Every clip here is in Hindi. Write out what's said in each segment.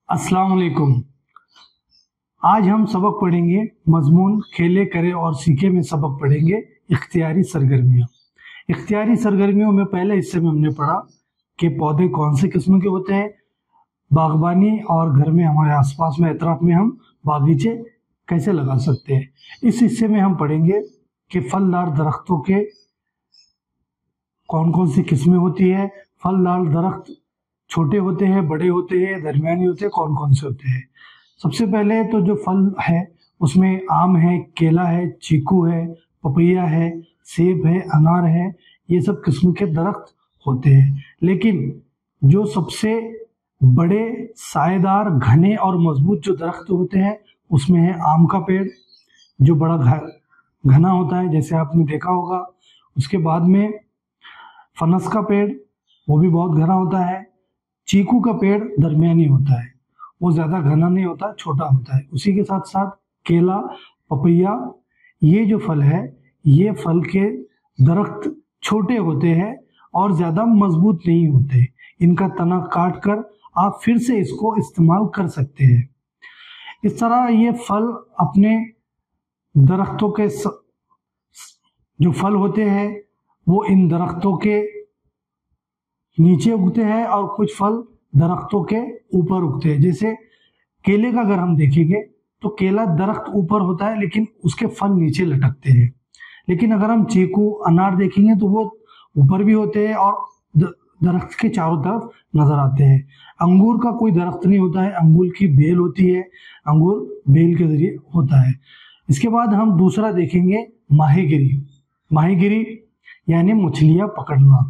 अस्सलाम वालेकुम। आज हम सबक पढ़ेंगे मजमून खेले करे और सीखे में सबक पढ़ेंगे इख्तियारी सरगर्मियाँ। इख्तियारी सरगर्मियों में पहले हिस्से में हमने पढ़ा कि पौधे कौन से किस्म के होते हैं, बागबानी और घर में हमारे आसपास में एतराफ में हम बागीचे कैसे लगा सकते हैं। इस हिस्से में हम पढ़ेंगे कि फलदार दरख्तों के कौन कौन सी किस्में होती है, फलदार दरख्त छोटे होते हैं, बड़े होते हैं, दरमियानी होते हैं, कौन कौन से होते हैं। सबसे पहले तो जो फल है उसमें आम है, केला है, चीकू है, पपैया है, सेब है, अनार है, ये सब किस्म के दरख्त होते हैं। लेकिन जो सबसे बड़े सायेदार घने और मजबूत जो दरख्त होते हैं उसमें है आम का पेड़, जो बड़ा घना होता है जैसे आपने देखा होगा। उसके बाद में फनस का पेड़, वो भी बहुत घना होता है। चीकू का पेड़ दरमियानी होता है, वो ज़्यादा घना नहीं होता, छोटा होता है। उसी के साथ साथ केला, पपैया, ये जो फल है ये फल के दरख्त छोटे होते हैं और ज़्यादा मजबूत नहीं होते। इनका तना काट कर आप फिर से इसको इस्तेमाल कर सकते हैं। इस तरह ये फल अपने दरख्तों के जो फल होते हैं वो इन दरख्तों के नीचे उगते हैं और कुछ फल दरख्तों के ऊपर उगते हैं। जैसे केले का अगर हम देखेंगे तो केला दरख्त ऊपर होता है लेकिन उसके फल नीचे लटकते हैं। लेकिन अगर हम चीकू, अनार देखेंगे तो वो ऊपर भी होते हैं और दरख्त के चारों तरफ नजर आते हैं। अंगूर का कोई दरख्त नहीं होता है, अंगूर की बेल होती है, अंगूर बेल के जरिए होता है। इसके बाद हम दूसरा देखेंगे माहीगिरी। माहीगिरी यानी मछलियां पकड़ना।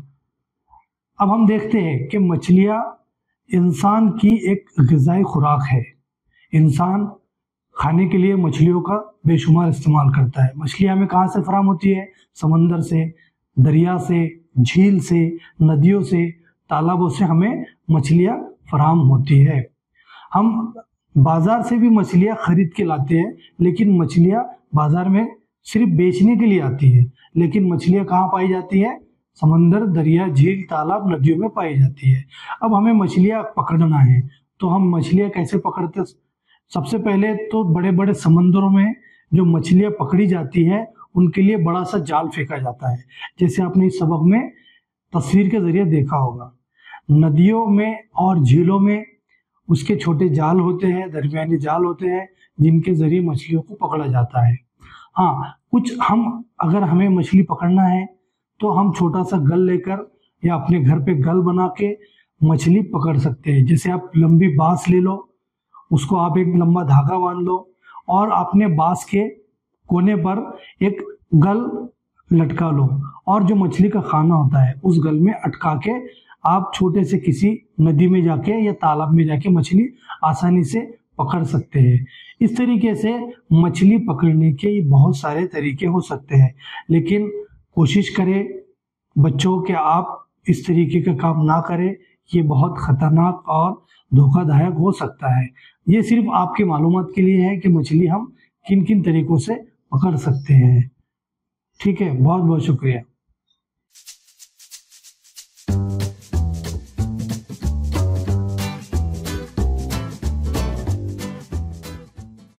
अब हम देखते हैं कि मछलियां इंसान की एक ग़िज़ाई खुराक है। इंसान खाने के लिए मछलियों का बेशुमार इस्तेमाल करता है। मछलियां हमें कहाँ से फराम होती है? समंदर से, दरिया से, झील से, नदियों से, तालाबों से हमें मछलियां फराम होती है। हम बाजार से भी मछलियां खरीद के लाते हैं, लेकिन मछलियां बाजार में सिर्फ बेचने के लिए आती है। लेकिन मछलियां कहाँ पाई जाती है? समंदर, दरिया, झील, तालाब, नदियों में पाई जाती है। अब हमें मछलियां पकड़ना है तो हम मछलियां कैसे पकड़ते? सबसे पहले तो बड़े बड़े समंदरों में जो मछलियां पकड़ी जाती है उनके लिए बड़ा सा जाल फेंका जाता है, जैसे आपने इस सबक में तस्वीर के जरिए देखा होगा। नदियों में और झीलों में उसके छोटे जाल होते हैं, दरमियानी जाल होते हैं, जिनके जरिए मछलियों को पकड़ा जाता है। हाँ, कुछ अगर हमें मछली पकड़ना है तो हम छोटा सा गल लेकर या अपने घर पे गल बना के मछली पकड़ सकते हैं। जैसे आप लंबी बांस ले लो, उसको आप एक लंबा धागा बांध लो और अपने बांस के कोने पर एक गल लटका लो और जो मछली का खाना होता है उस गल में अटका के आप छोटे से किसी नदी में जाके या तालाब में जाके मछली आसानी से पकड़ सकते हैं। इस तरीके से मछली पकड़ने के बहुत सारे तरीके हो सकते हैं, लेकिन कोशिश करें बच्चों कि आप इस तरीके का काम ना करें। ये बहुत खतरनाक और धोखादायक हो सकता है। ये सिर्फ आपके मालूमात के लिए है कि मछली हम किन किन तरीकों से पकड़ सकते हैं। ठीक है, बहुत बहुत शुक्रिया।